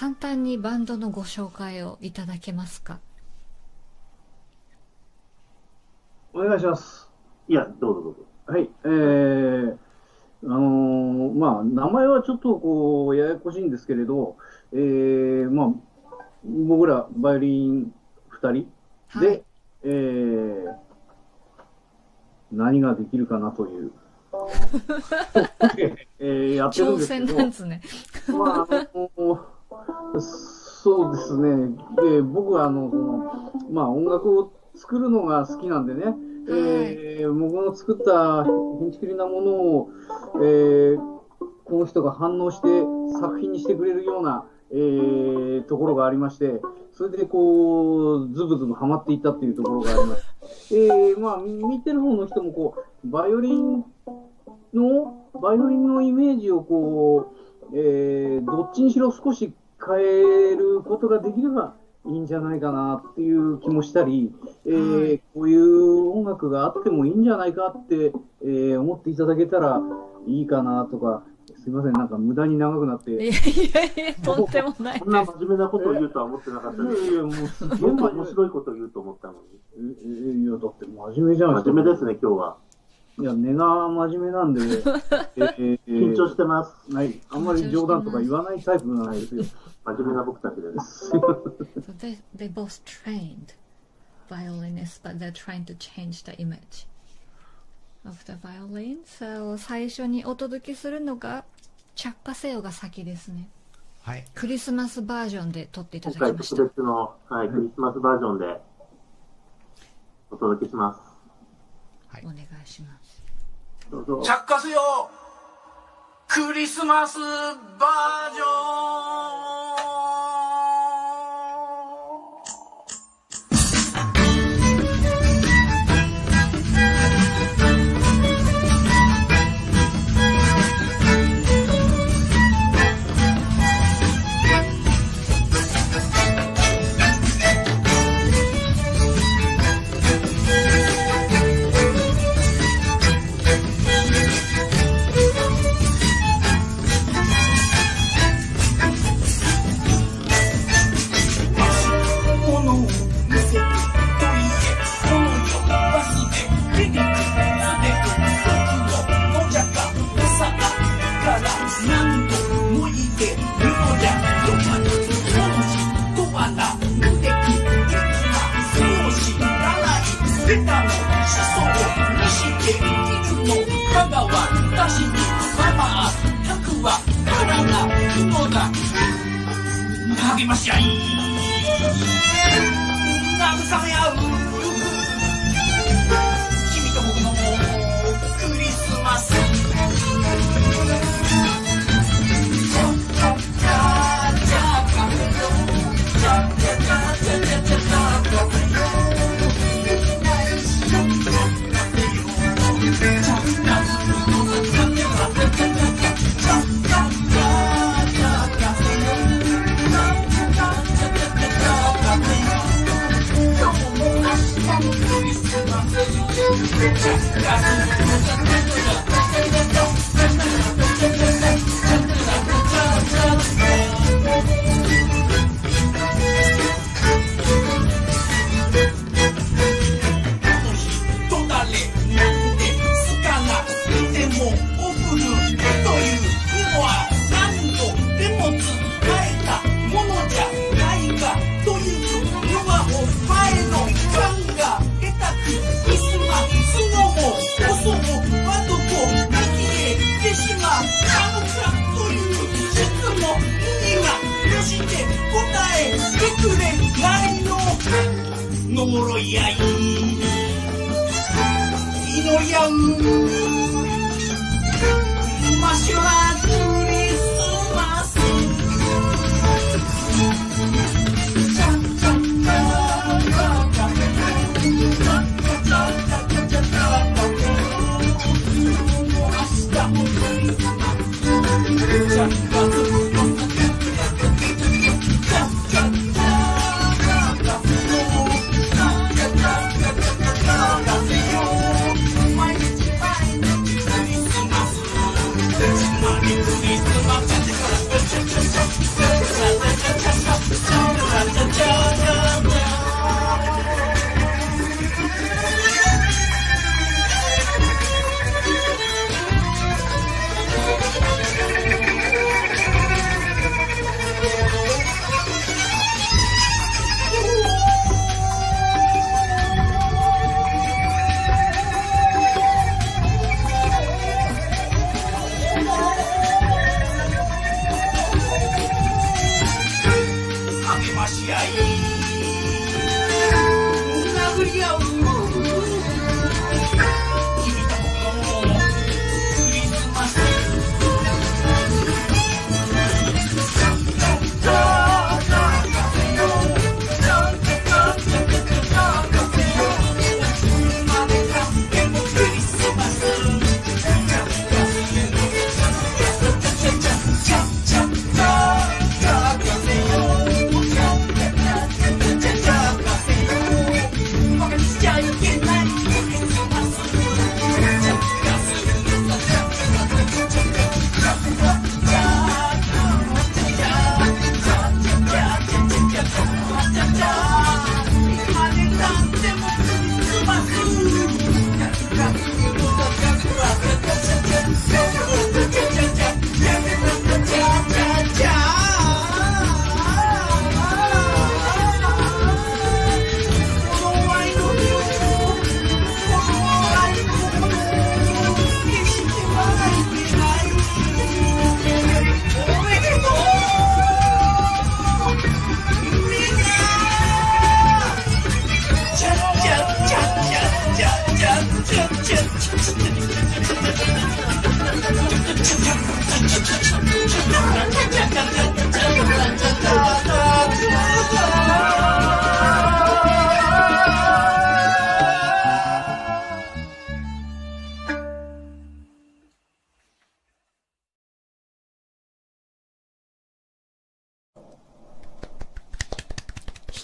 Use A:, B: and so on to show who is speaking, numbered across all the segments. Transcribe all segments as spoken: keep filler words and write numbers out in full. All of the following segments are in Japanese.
A: 簡単にバンドのご紹介をいただけますか？
B: お願いします。
C: いや、どうぞどうぞ。
B: はい、えー、あのー、まあ、名前はちょっとこう、ややこしいんですけれど、えー、まあ、僕らバイオリンふたりで、はい、えー、何ができるかなという、えー、やってるんですけど、
A: 挑戦なんですね。
B: まあ、あのー、そうですね、えー、僕はあの、その、まあ、音楽を作るのが好きなんでね、はい、えー、僕の作ったひんちくりなものを、えー、この人が反応して作品にしてくれるような、えー、ところがありまして、それでこう、ズブズブハマっていったっていうところがあります。えー、まあ、見てる方の人もこう、バイオリンの、バイオリンのイメージをこう、えー、どっちにしろ少し変えることができれば、いいんじゃないかなっていう気もしたり、えーはい、こういう音楽があってもいいんじゃないかって、えー、思っていただけたらいいかなとか、すいません、なんか無駄に長くなって。
A: いやいやいや、とんでもないです。
C: そんな真面目なことを言うとは思ってなかったです。いやいや、もうすごい面白いことを言うと思ったのに。
B: え、え、いや、だって真面目じゃん。
C: 真面目ですね、今日は。
B: いや、根が真面目なんで、え
C: ー、緊張してます。
B: はい。あんまり冗談とか言わないタイプなんですよ。
C: 真面目な僕たちです。
A: So they, they both trained violinists, but they're trying to change the image of the violin. So 最初にお届けするのが着火せよが先ですね。はい。クリスマスバージョンで撮っていただきました。
C: 今回特別の、はい、クリスマスバージョンでお届けします。
A: はい。お願いします。
D: どうぞ。着火せよクリスマスバージョン。励まし合い慰め合う君と僕のクリスマス。呪い合い祈り合う真っ白なクリスマス。It's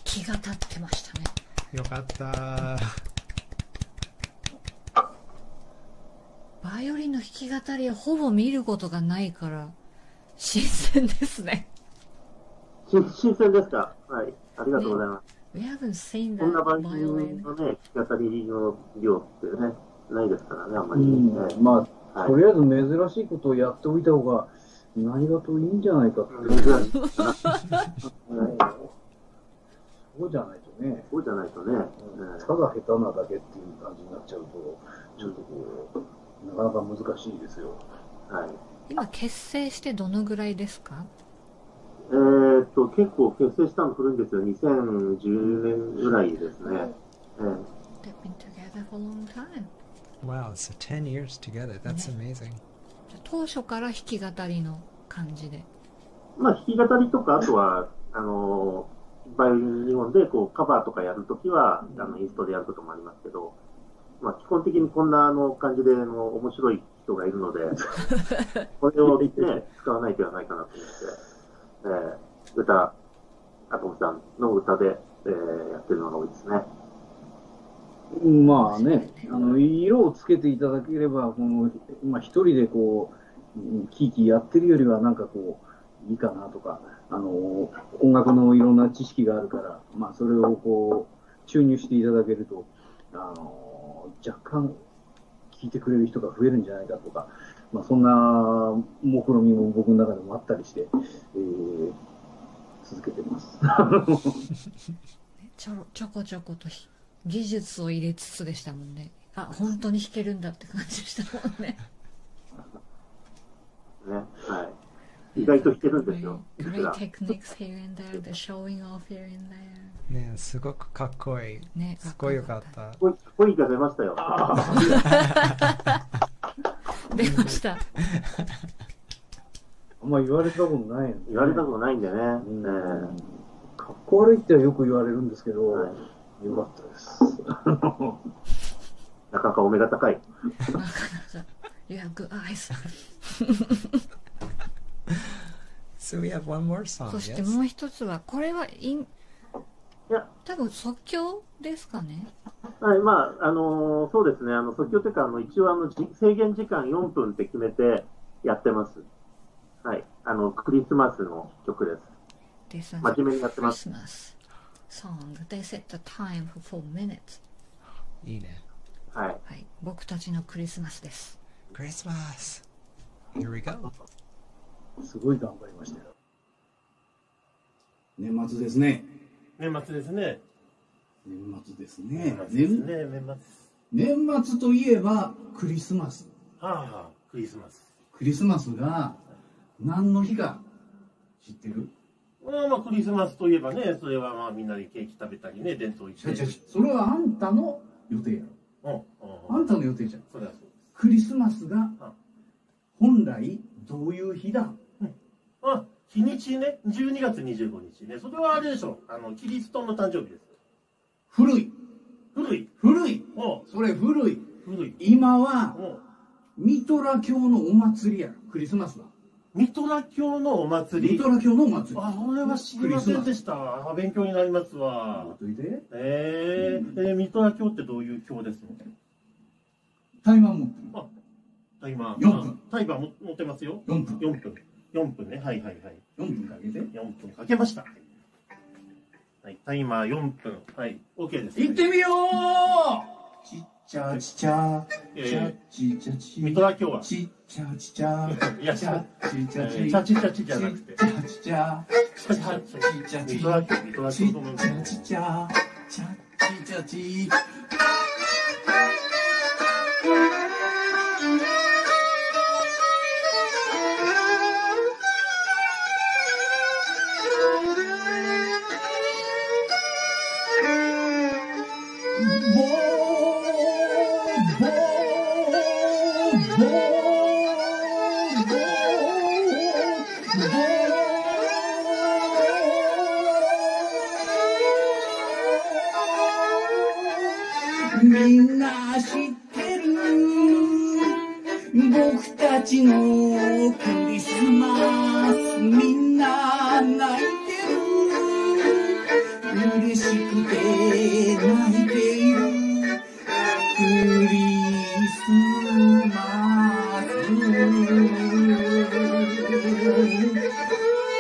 A: きが立ってましたね。
E: よかった。
A: バイオリンの弾き語りはほぼ見ることがないから新鮮ですね。
C: 新新鮮ですか。はい。ありがとうございます。
A: We haven't seen
C: こんな
A: that
C: バイオリン
A: violin.
C: のね、弾き語りの量ってね、ないですからね、あんまりね。
B: うん、まあ、
C: はい
B: とりあえず珍しいことをやっておいた方が何がといいんじゃないかって。
C: 珍しいかな。
B: そうじゃないとね、
C: そうじゃないとね。
B: ただ下手なだけっていう感じになっちゃうと、ちょっとこう、なかなか難しいですよ。
C: はい。
A: 今結成してどのぐらいですか？
C: えーっと、結構結成したの古いんですよ。にせんじゅうねんぐらいですね。えー
A: They've been together for a long time.
E: Wow, so ten years together. That's amazing.
A: 当初から弾き語りの感じで。
C: まあ、弾き語りとか、あとは、あの、バイオリンにほんで、こう、カバーとかやるときは、あの、インストでやることもありますけど、まあ、基本的にこんな、あの、感じで、あの、面白い人がいるので、これをね、使わないといけないかなと思って、えー、歌、アトムさんの歌で、えー、やってるのが多いですね。
B: まあね、あの色をつけていただければ、このまあ、一人でこう、キーキーやってるよりは、なんかこう、いいかなとか、あの音楽のいろんな知識があるから、まあ、それをこう注入していただけると、あの若干、聴いてくれる人が増えるんじゃないかとか、まあ、そんな目論みも僕の中でもあったりして、えー、続けてます。
A: ちょろちょこちょこと技術を入れつつでしたもんね。あ、本当に弾けるんだって感じでしたもんね。
C: ね、はい。意外と弾けるんですよ。
A: Great techniques here and there, the showing off here and there.
E: ね、すごくかっこいい。
A: ね、
E: すごいよかった。
C: 声が出ましたよ。
A: 出ました。
B: あんま言われたことない、ね、
C: 言われたことないんでね。
B: うん
C: えー、
B: かっこ悪いってよく言われるんですけど、
C: はい、
B: よかったです。
C: なかなかお目が高い。
A: You have good eyes.
E: So we have one more song.
A: そしてもう一つは、これはイン、
C: いや、
A: 多分即興ですかね。
C: はい、まあ、あのー、そうですね、あの、即興というか、あの、一応、あの、制限時間よんぷんって決めてやってます。はい。あの、クリスマスの曲です。真面目にやってます。
A: Christmas song. They set the time for four minutes.
E: いいね。
C: はい。
A: はい。僕たちのクリスマスです。
E: クリスマス。Here we go.
B: すごい頑張りましたよ。年末ですね。
F: 年末ですね。
B: 年末ですね。
F: 年末ですね。年末です。
B: 年末といえばクリスマス。
F: はあはあ、クリスマス。
B: クリスマスが何の日か知ってる？
F: まあまあクリスマスといえばね、それはまあみんなでケーキ食べたりね、伝統一
B: 違う違う、それはあんたの予定やろ。うん、あんたの予定じゃん。
F: それはそうです。
B: クリスマスが本来どういう日だ？
F: うん、あ、日にちね、じゅうにがつにじゅうごにちね。それはあれでしょ。あのキリストの誕生日です。
B: 古い。
F: 古い。
B: 古い。
F: お
B: それ古い。
F: 古い。
B: 今はミトラ教のお祭りや。クリスマスは。
F: ミトラ教のお祭り。
B: ミトラ教のお祭り。
F: あ、それは知りませんでした。あ、勉強になりますわ。えー、えー、ミトラ教ってどういう教ですの？
B: タイマー持ってる。
F: あ、タイマー。
B: よんぷん。
F: タイマーも持ってますよ。
B: よんぷん。
F: よんぷん。よんぷんね。はいはいはい。
B: よんぷんかけて。
F: よんぷんかけました。はい、タイマーよんぷん。はい、OK です。
B: 行ってみよう。ちっちゃちちゃ。
F: え
B: ちっちゃち。
F: ミトラ教は
B: ちっちゃちちゃ。
F: いや、ちゃ
B: ちっちゃち。
F: ちゃちちゃちじゃなくて。
B: ちゃちちゃ。ちゃちちゃち。
F: ミトラ教、ミトラ教と思います。
B: ちゃちちゃ。ちゃちちゃち。みんな知ってる僕たちのクリスマスみんな泣いてる嬉し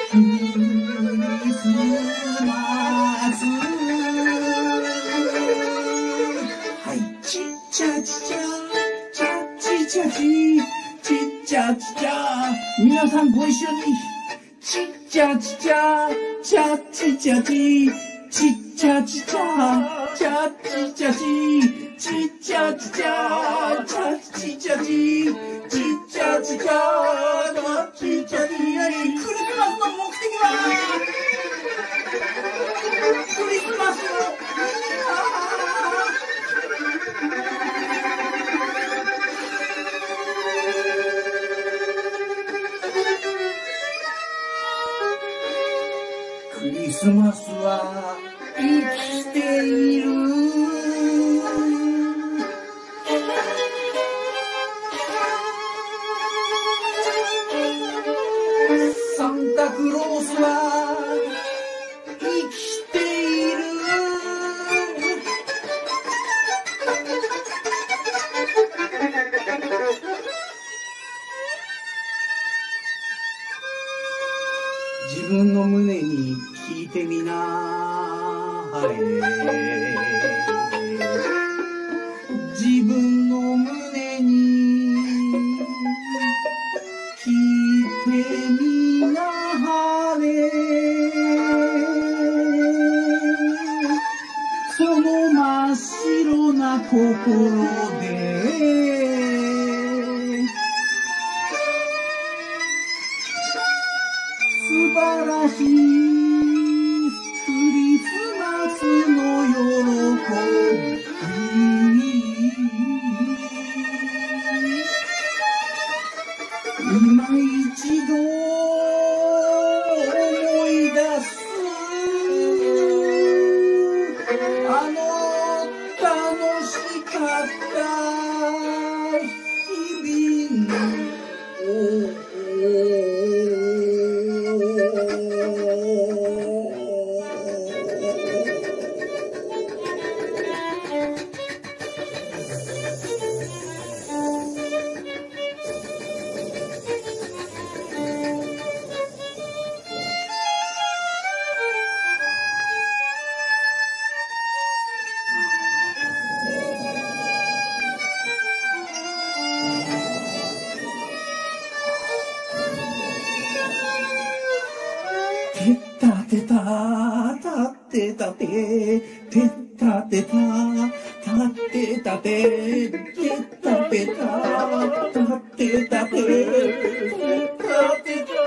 D: クリスマスはいちっちゃちちゃちゃちちゃちちっちゃちちゃ皆さんご一緒にちっちゃちちゃちゃちちゃちちっちゃちちゃちゃちちゃちちっちゃちちゃちゃちちゃちちっちゃちちゃちゃちちゃちクリスマスの目的はクリスマスクリスマスは生きているサンタクロースは生きている自分の胸に聞いてみなはれ自分の胸に聞いてみなはれその真っ白な心で素晴らしいクリスマスの喜び今一度思い出すあの楽しかった日々てったてたたってたててったてたたってたててったてたたってたててったてた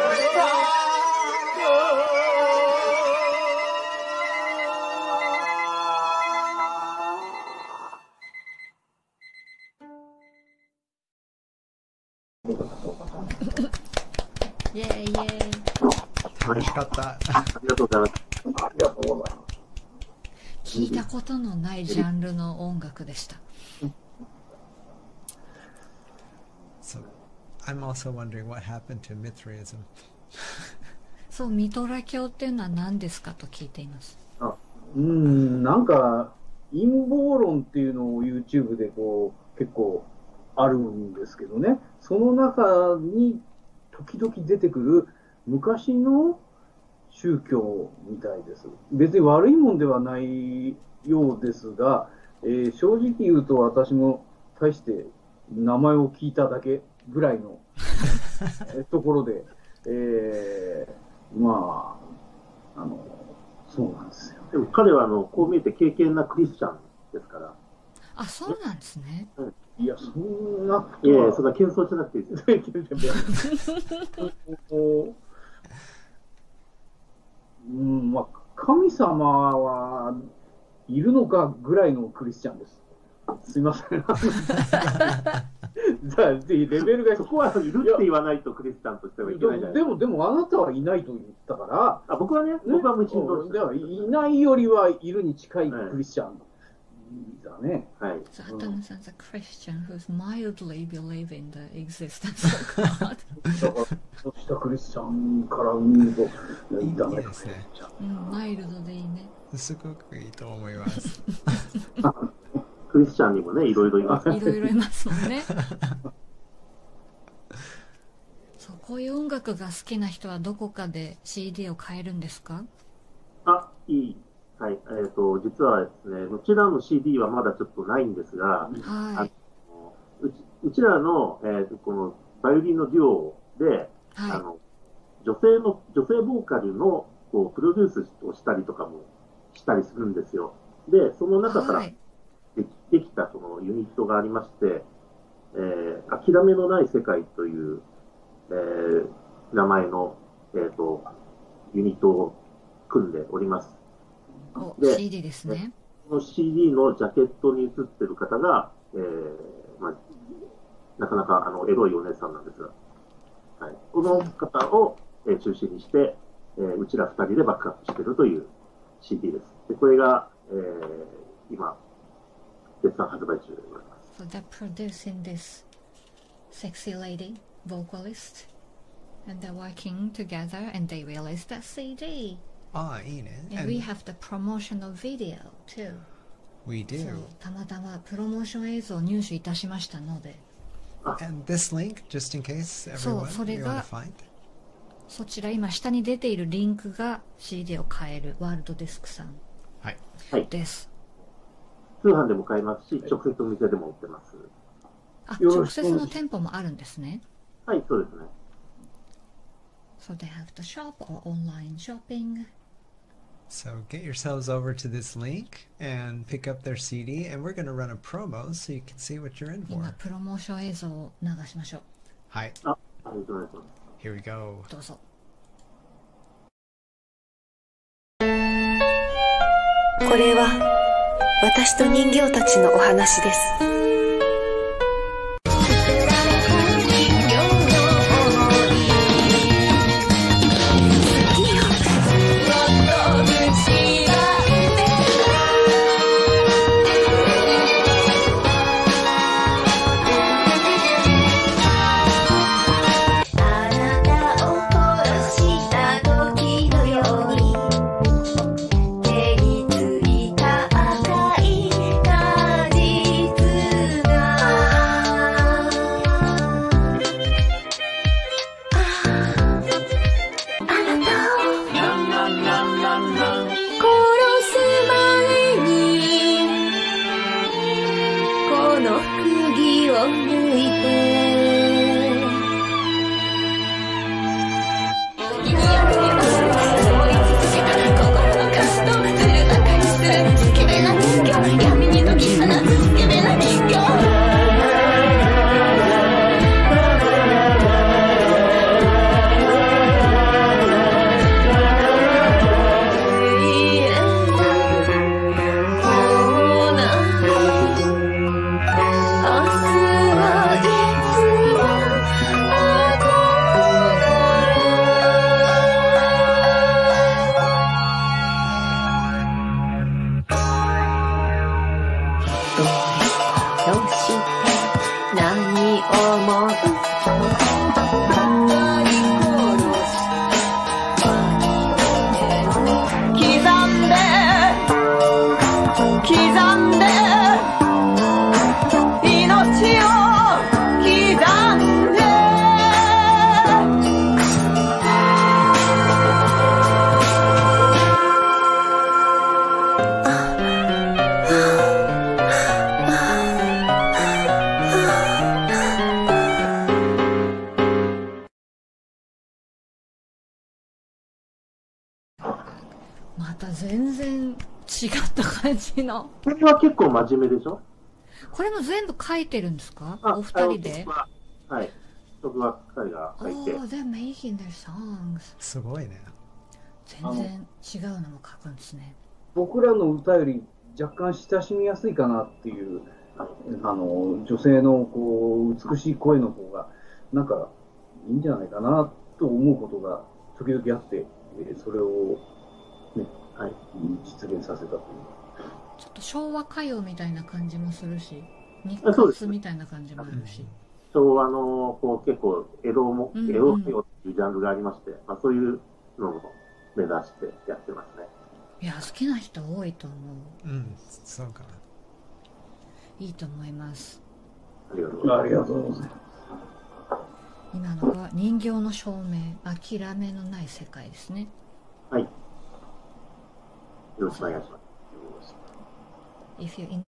A: イェーイイェーイ。
E: 楽しかった。
C: ありがとうございます。
B: ありがとうございます。
A: 聞いたことのないジャンルの音楽でした。
E: So, I'm also wondering what happened to Mithraism.
A: そう、ミトラ教っていうのは何ですかと聞いています。
B: あ、うん、なんか陰謀論っていうのを YouTube でこう結構あるんですけどね、その中に時々出てくる昔の宗教みたいです。別に悪いもんではないようですが、えー、正直言うと私も大して名前を聞いただけぐらいのところで、えー、まあ、あの、そうなんですよ。
C: でも彼はあのこう見えて敬虔なクリスチャンですから。
A: あ、そうなんですね。
B: いや、そんなことは。
C: いやいや、そんな謙遜しなくていいですよ。
B: うん、まあ、神様はいるのかぐらいのクリスチャンです。すいません。じゃあ、ぜひレベルが
C: そこはいるって言わないとクリスチャンとしてはいけないじゃない
B: でも、でも、あなたはいないと言ったから、
C: あ僕はね、僕は無神論者。
B: では、いないよりはいるに近いクリスチャンだね。
C: はい。
A: So Hatano-san's a Christian who's mildly believe in the existence of God.
B: だから、そうしたクリスチャンから見ると、ダメですね。
A: うん、マイルドでいいね。
E: すごくいいと思います。
C: クリスチャンにもね、いろいろいます。
A: いろいろいますもんね。そう、 こういう音楽が好きな人はどこかで シーディー を買えるんですか？
C: あ、いい。はい。えっ、と、実はですね、うちらの シーディー はまだちょっとないんですが、
A: はい。
C: うちうちらの、えー、このバイオリンのデュオで、
A: はい、
C: あの女性の、女性ボーカルのこうプロデュースをしたりとかもしたりするんですよ。で、その中からでき,、できたそのユニットがありまして、えー、諦めのない世界という、えー、名前の、えーと、ユニットを組んでおります。
A: お、で シーディー ですね。
C: この シーディー のジャケットに写ってる方が、えーまあ、なかなかあのエロいお姉さんなんですが、はい、この方を、えー、中心にして、えー、うちらふたりでバックアップしているという シーディー です。でこれが、えー、今、絶賛発売中でございます。
A: So they're producing this sexy lady vocalist, and they're working together, and they released that シーディー.
E: ああ、いいね。
A: And we have the promotional video too.
E: We do.
A: そう、たまたまプロモーション映像を入手いたしましたので。
E: And this link, just in case everyone you want to find.
A: そちら今下に出ているリンクが シーディー を買えるワールドディスクさんです。
C: 通販でも買えますし、直接お店でも売ってます。
A: あ、直接の店舗もあるんですね。
C: はい、そうですね。
A: So they have the shop or online shopping.
E: So get yourselves over to this link and pick up their シーディー, and we're going to run a promo so you can see what you're in for.
A: 今プロモーション映像を流しましょう。
E: はい。
C: あ、ありがとうございます。
E: Here we go.
A: どうぞ。
G: これは私と人形たちのお話です。
A: また全然違った感じの。
C: これは結構真面目でしょ？
A: これも全部書いてるんですか？お二人で？
C: はい。僕は二人が書いて。
A: Oh, they're making their songs.
E: すごいね。
A: 全然違うのも書くんですね。
B: 僕らの歌より若干親しみやすいかなっていう、あの女性のこう美しい声の方がなんかいいんじゃないかなと思うことが時々あって、それを、ね、はい、実現させたという。
A: ちょっと昭和歌謡みたいな感じもするし、ミックスみたいな感じもあるし。
C: 昭和のこう結構エロも、エロ歌謡っていうジャンルがありまして、まあ、そういうのを目指してやってますね。
A: いや、好きな人多いと思う。
E: うん、そうかな。
A: いいと思います。
C: ありがとうございます。
A: 今のが人形の証明、諦めのない世界ですね。
C: はい。よろしくお願いします。
A: If you